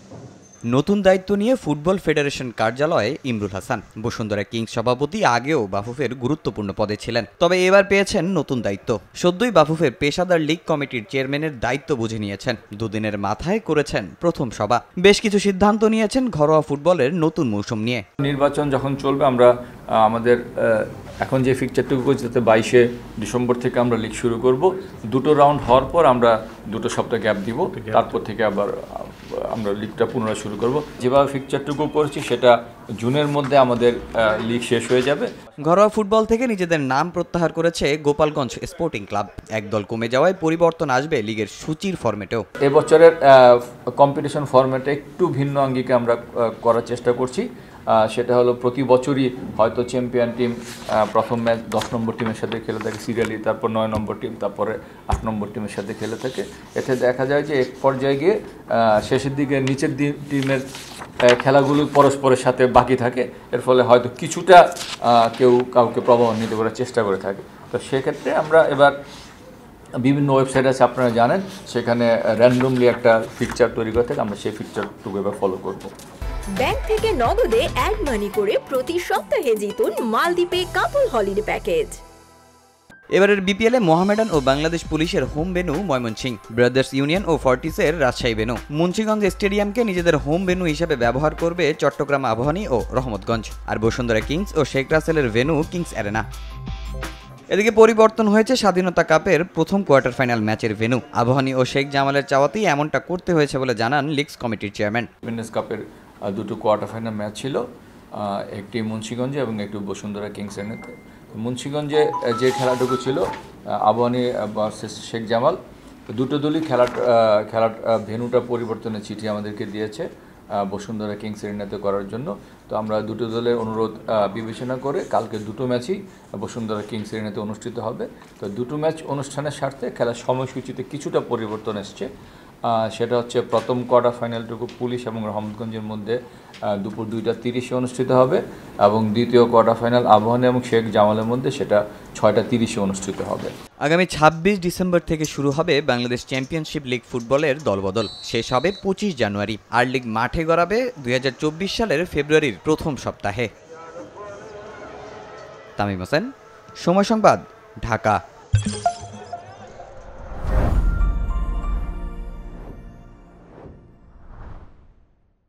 নতুন দায়িত্ব নিয়ে ফুটবল ফেডারেশন কার্যালয়ে ইমরুল হাসান। বসুন্ধরা কিংস সভাপতি আগেও বাফুফের গুরুত্বপূর্ণ পদে ছিলেন, তবে এবার পেয়েছেন নতুন দায়িত্ব। সদ্যই বাফুফের পেশাদার লীগ কমিটির চেয়ারম্যানের দায়িত্ব বুঝে নিয়েছেন। দুদিনের মাথায় করেছেন প্রথম সভা। বেশ কিছু সিদ্ধান্ত নিয়েছেন ঘরোয়া ফুটবলের নতুন মৌসুম নিয়ে। নির্বাচন যখন চলবে, আমরা আমাদের এখন যে ফিকচারটুকু করছি তাতে 22শে ডিসেম্বর থেকে আমরা লিগ শুরু করব। দুটো রাউন্ড হওয়ার পর আমরা 2 সপ্তাহ গ্যাপ দিব, তারপর থেকে আবার আমরা লিগটা পুনরায় শুরু করব। যেভাবে ফিকচারটুকু করছি সেটা জুনের মধ্যে আমাদের লিগ শেষ হয়ে যাবে। ঘরোয়া ফুটবল থেকে নিজেদের নাম প্রত্যাহার করেছে গোপালগঞ্জ স্পোর্টিং ক্লাব। একদল কমে যাওয়ায় পরিবর্তন আসবে লিগের সূচির ফরম্যাটেও। এবছরের কম্পিটিশন ফরম্যাটে একটু ভিন্ন আঙ্গিকে আমরা করার চেষ্টা করছি। সেটা হলো প্রতি বছরই হয়তো চ্যাম্পিয়ন টিম প্রথম ম্যাচ 10 নম্বর টিমের সাথে খেলে থাকে সিরিয়ালি, তারপর 9 নম্বর টিম, তারপরে 8 নম্বর টিমের সাথে খেলে থাকে। এতে দেখা যায় যে এক পর্যায়ে গিয়ে শেষের দিকে নিচের টিমের খেলাগুলো পরস্পরের সাথে বাকি থাকে। এর ফলে হয়তো কিছুটা কেউ কাউকে প্রভাবান্বিত করার চেষ্টা করে থাকে। তো সেক্ষেত্রে আমরা এবার বিভিন্ন ওয়েবসাইট আছে, আপনারা জানেন, সেখানে র্যান্ডমলি একটা ফিকচার তৈরি করে থাকে। আমরা সেই ফিকচারটুকু এবার ফলো করব। ব্যাংক থেকে নগদে অ্যাড মানি করে প্রতি সপ্তাহে জিতুন মালদ্বীপে কাপল হলিডে প্যাকেজ। এবারের বিপিএলে মোহামেডান ও বাংলাদেশ পুলিশের home venue Mymensingh, Brothers Union ও ফর্টিসের রাজশাহী ভেন্যু। মুন্সিগঞ্জ স্টেডিয়ামকে নিজেদের হোম ভেন্যু হিসেবে ব্যবহার করবে চট্টগ্রাম আবাহনী ও রহমতগঞ্জ। আর বসুন্ধরা কিংস ও শেখ রাসেলের ভেন্যু কিংস অ্যারেনা। এদিকে পরিবর্তন হয়েছে স্বাধীনতা কাপের প্রথম কোয়ার্টার ফাইনাল ম্যাচের ভেন্যু। আবাহনী ও শেখ জামালের চাওয়াতেই এমনটা করতে হয়েছে বলে জানান লিগস কমিটির চেয়ারম্যান। উইমেন্স কাপের 2টো কোয়ার্টার ফাইনাল ম্যাচ ছিল, একটি মুন্সিগঞ্জে এবং একটি বসুন্ধরা কিংস এনেতে। মুন্সিগঞ্জে যে খেলাটুকু ছিল আবাহনী ভার্সেস শেখ জামাল, দুটো দলই খেলার ভেন্যুটা পরিবর্তনের চিঠি আমাদেরকে দিয়েছে বসুন্ধরা কিংস এরিনাতে করার জন্য। তো আমরা দুটো দলের অনুরোধ বিবেচনা করে কালকে দুটো ম্যাচই বসুন্ধরা কিংস এরিনাতে অনুষ্ঠিত হবে। তো দুটো ম্যাচ অনুষ্ঠানের স্বার্থে খেলার সময়সূচিতে কিছুটা পরিবর্তন এসছে। সেটা হচ্ছে প্রথম কোয়ার্টার ফাইনালটুকু পুলিশ এবং রহমতগঞ্জের মধ্যে দুপুর 2:30 অনুষ্ঠিত হবে, এবং দ্বিতীয় কোয়ার্টার ফাইনাল আবাহনী এবং শেখ জামালের মধ্যে সেটা 6:30 অনুষ্ঠিত হবে। আগামী 26 ডিসেম্বর থেকে শুরু হবে বাংলাদেশ চ্যাম্পিয়নশিপ লিগ ফুটবলের দলবদল। শেষ হবে 25 জানুয়ারি। আর লিগ মাঠে গড়াবে 2024 সালের ফেব্রুয়ারির প্রথম সপ্তাহে। তামিম হোসেন, সময় সংবাদ, ঢাকা।